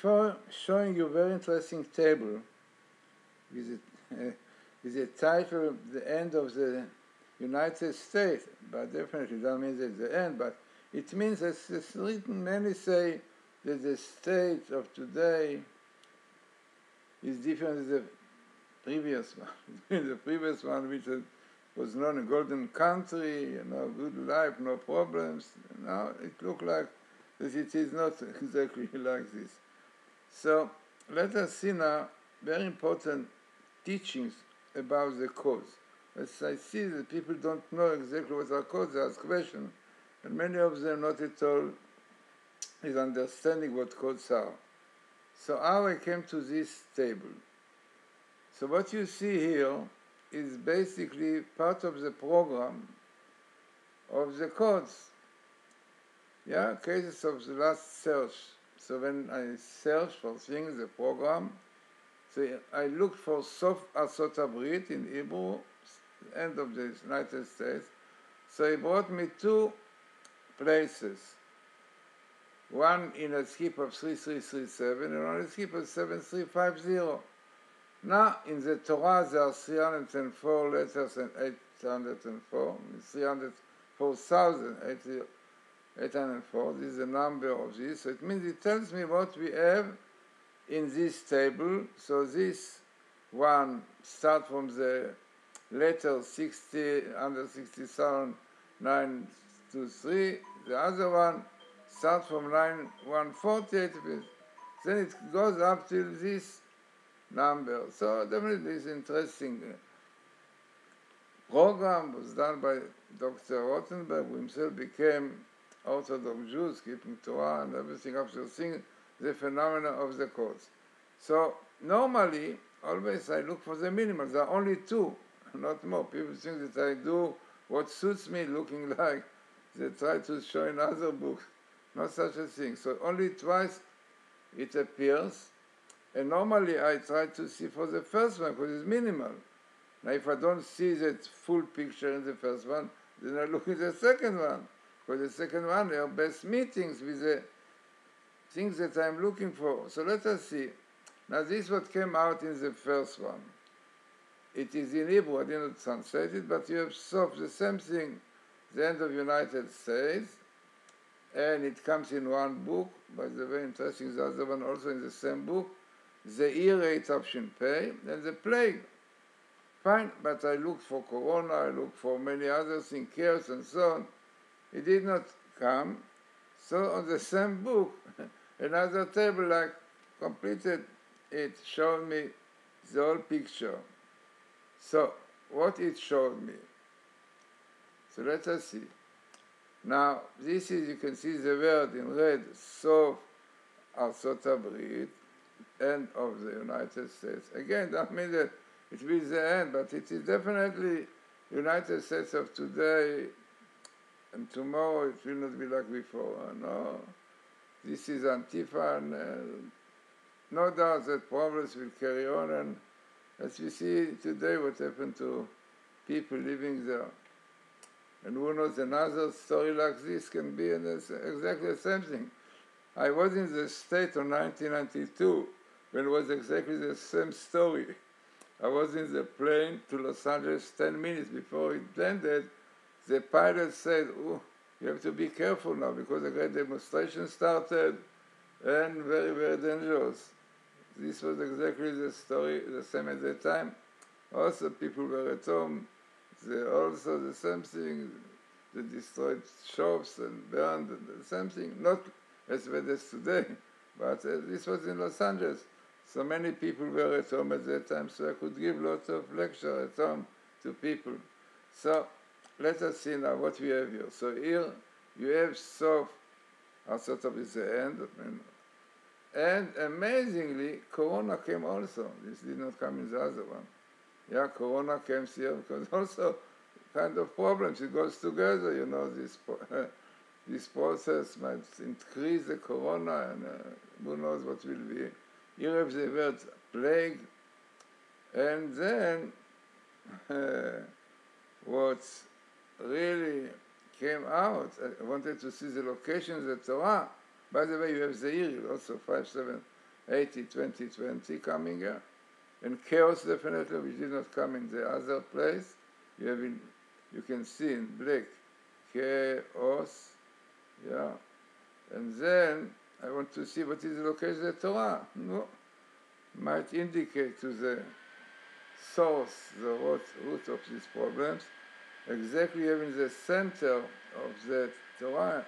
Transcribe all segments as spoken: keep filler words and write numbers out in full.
before showing you a very interesting table with a, uh, with a title, the end of the United States, but definitely that means it's the end, but it means, as it's written, many say that the state of today is different than the previous one. The previous one, which was known a golden country, you know, good life, no problems. Now it looks like that it is not exactly like this. So let us see now very important teachings about the cause. As I see that people don't know exactly what are causes, they ask questions, and many of them not at all is understanding what causes are. So how I came to this table. So what you see here is basically part of the program of the codes. Yeah, cases of the last search. So when I search for things, the program, so I looked for Sof Arsot Habrit in Hebrew, end of the United States. So he brought me two places. One in a skip of three three three seven and one in a skip of seven three five zero. Now, in the Torah, there are three hundred four letters and eight hundred four, three hundred four thousand eight hundred four. This is the number of this. So it means it tells me what we have in this table. So this one starts from the letter sixty, under sixty thousand nine two three. The other one starts from line one forty-eight. Then it goes up till this number. So definitely this interesting program was done by Doctor Rothenberg, who himself became Orthodox Jews, keeping Torah and everything after seeing the phenomena of the courts. So normally, always I look for the minimal. There are only two, not more. People think that I do what suits me, looking like they try to show in other books. Not such a thing. So only twice it appears. And normally I try to see for the first one because it's minimal. Now if I don't see that full picture in the first one, then I look at the second one. Because the second one are best meetings with the things that I'm looking for. So let us see. Now this is what came out in the first one. It is in Hebrew, I didn't translate it, but you have Sof, the same thing, the end of United States, and it comes in one book, by the way, interesting, the other one also in the same book, the year eight of Shinpei, and the plague. Fine, but I looked for Corona, I looked for many other things, chaos and so on. It did not come. So on the same book, another table I completed, it showed me the whole picture. So what it showed me. So let us see. Now, this is, you can see the word in red, Sof Arsot Habrit, end of the United States. Again, that means that it will be the end, but it is definitely United States of today, and tomorrow it will not be like before. No, this is Antifa, and uh, no doubt that problems will carry on, and as we see today what happened to people living there. And who knows, another story like this can be exactly the same thing. I was in the state of nineteen ninety-two when it was exactly the same story. I was in the plane to Los Angeles ten minutes before it landed. The pilot said, oh, you have to be careful now because a great demonstration started and very, very dangerous. This was exactly the story, the same at the time. Also, people were at home. They also the same thing. They destroyed shops and burned the same thing. Not as bad as today, but uh, this was in Los Angeles. So many people were at home at that time, so I could give lots of lecture at home to people. So let us see now what we have here. So here you have Sof Arsot Habrit is the end. And amazingly, Corona came also. This did not come in the other one. Yeah, Corona came here because also kind of problems. It goes together, you know, this uh, this process might increase the Corona, and uh, who knows what will be. Here have the word plague, and then uh, what really came out, I wanted to see the locations of the Torah. By the way, you have the year, also five seven eighty, twenty, twenty coming here. And chaos definitely, which did not come in the other place. You have in, you can see in black, chaos, yeah. And then I want to see what is the location of the Torah. No, might indicate to the source, the root, root of these problems, exactly in the center of the Torah.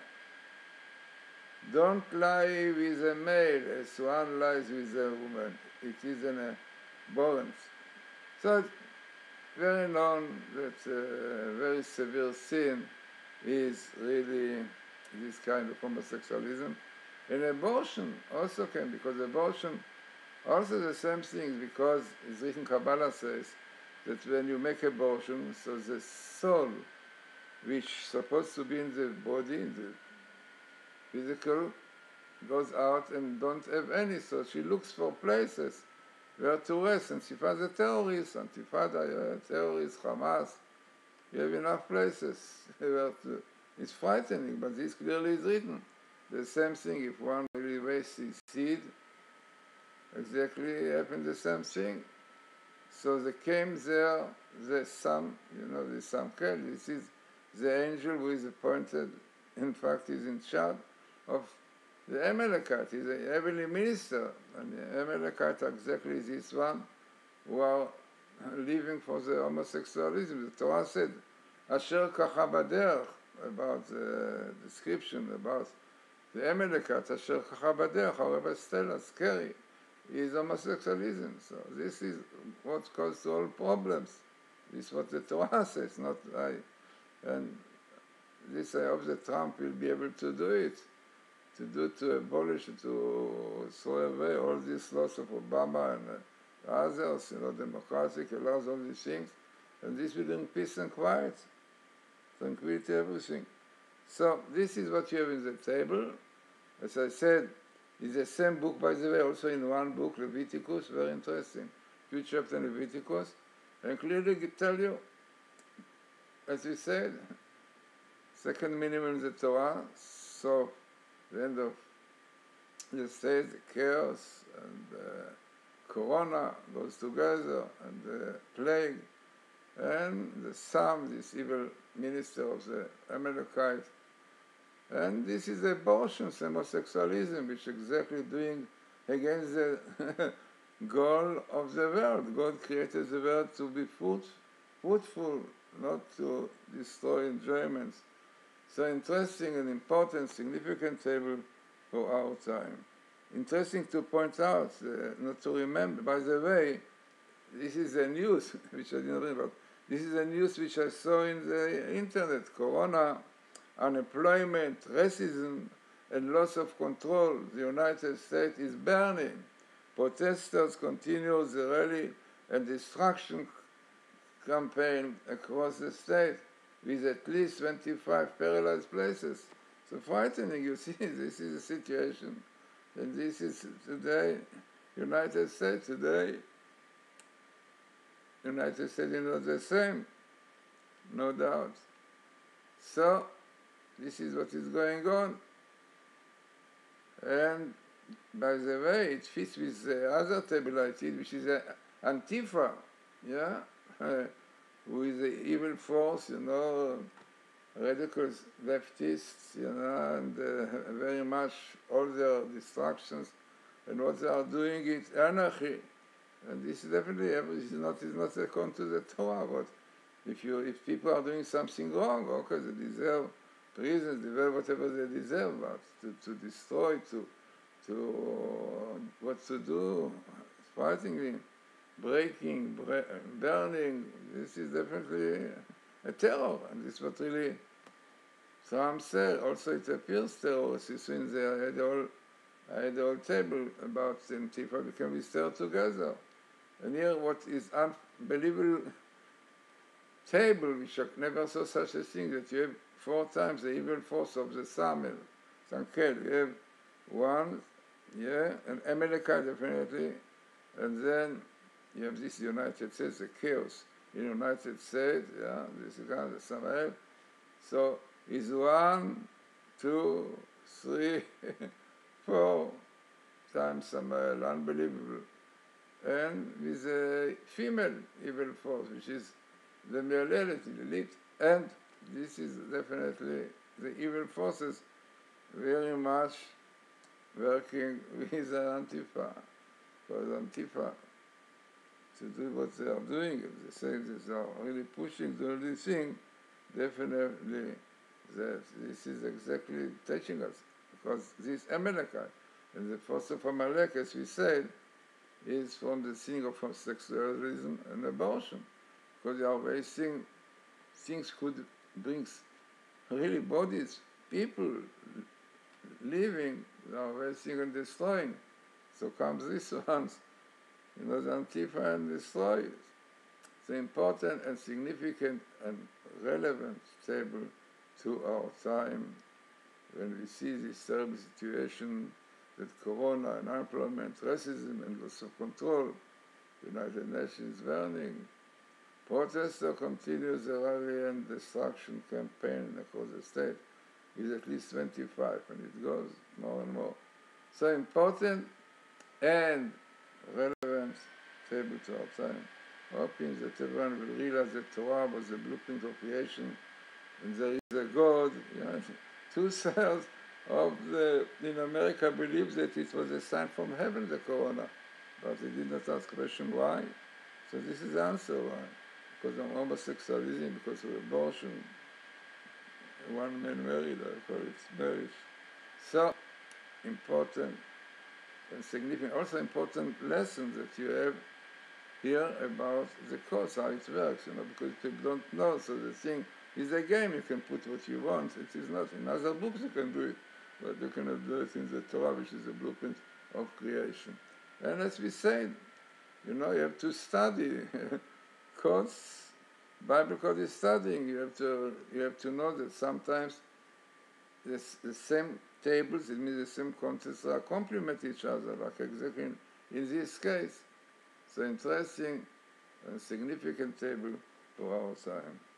Don't lie with a male as one lies with a woman. It is an abhorrence. So it's very known that a very severe sin is really this kind of homosexualism. And abortion also can, because abortion also the same thing, because it's written, Kabbalah says that when you make abortion, so the soul, which is supposed to be in the body, in the physical, goes out and don't have any, so she looks for places where to rest, and she finds a terrorist, Antifada, terrorists, Hamas, you have enough places where to, it's frightening, but this clearly is written. The same thing, if one really wastes his seed, exactly happened the same thing. So they came there, the Sam, you know, the Samkel, this is the angel who is appointed, in fact, is in charge of the Amalekite. He's a heavenly minister, and the Amalekite exactly this one who are living for the homosexualism. The Torah said, Asher kacha baderech, about the description about the Amalekite, Asher kacha baderech, however still scary, is homosexualism. So this is what caused all problems. This is what the Torah says, not I. And this I hope that Trump will be able to do it, to do, to abolish, to throw away all these laws of Obama and uh, others, you know, democratic laws, all these things, and this will bring peace and quiet, tranquility, everything. So this is what you have in the table. As I said, it's the same book, by the way, also in one book, Leviticus, very interesting, few chapters in Leviticus, and clearly tell you, as we said, second minimum in the Torah, so the end of the state, the chaos, and uh, Corona goes together, and the plague, and the Sam, this evil minister of the Amalekite. And this is abortion, homosexualism, which is exactly doing against the goal of the world. God created the world to be fruit, fruitful, not to destroy enjoyments. So interesting and important, significant table for our time. Interesting to point out, uh, not to remember, by the way, this is a news, which I didn't read about. This is a news which I saw in the internet, Corona, unemployment, racism, and loss of control. The United States is burning. Protesters continue the rally and destruction campaign across the state with at least twenty-five paralyzed places. So frightening, you see, this is the situation. And this is today, United States today. United States is not the same, no doubt. So, this is what is going on. And by the way, it fits with the other table I did, which is Antifa, yeah, uh, who is the evil force, you know, radical leftists, you know, and uh, very much all their distractions, and what they are doing is anarchy. And this is definitely, this is not, is not according to the Torah, but if you, if people are doing something wrong, okay, they deserve prison, deserve whatever they deserve, but to, to destroy, to, to, uh, what to do, fighting, breaking, bre- burning, this is definitely a terror, and this is what really Trump said. Also, it appears terrorists, you see, in there, I had all, I had the whole table about Antifa, we can be stir together. And here, what is unbelievable table, which I never saw such a thing, that you have four times the evil force of the Samel, Sankel. You have one, yeah, an Amalekite definitely, and then you have this United States, the chaos in the United States, yeah, this is kind of the Samael. So it's one, two, three, four, time Samael, unbelievable, and with a female evil force, which is the Me'alelet, Lilith, and this is definitely the evil forces very much working with the Antifa, because Antifa, to do what they are doing, if they say that they are really pushing the only thing, definitely that this is exactly teaching us, because this Amalekite, and the force of Amalek, as we said, is from the thing of homosexualism and abortion, because they are wasting things could bring really bodies, people living, they are wasting and destroying. So comes this ones, you know, the Antifa and destroy it. It's important and significant and relevant table to our time when we see this terrible situation that corona and unemployment, racism and loss of control, United Nations warning, protesters continue the rally and destruction campaign across the state with at least twenty-five, and it goes more and more. So important and relevant table to our time, hoping that everyone will realize that Torah was the blueprint of creation, and there is a God. You know, two-thirds of the, in America believes that it was a sign from heaven, the corona, but they did not ask the question why. So this is the answer why. Because of homosexualism, because of abortion, one man married, I call it marriage. So important and significant, also important lessons that you have here about the course, how it works, you know, because people don't know, so the thing is a game, you can put what you want, it is not. In other books you can do it, but you cannot do it in the Torah, which is the blueprint of creation. And as we said, you know, you have to study codes, Bible code is studying, you have to you have to know that sometimes this, the same tables, it means the same concepts are complement each other, like exactly in, in this case. So interesting and significant table for our time.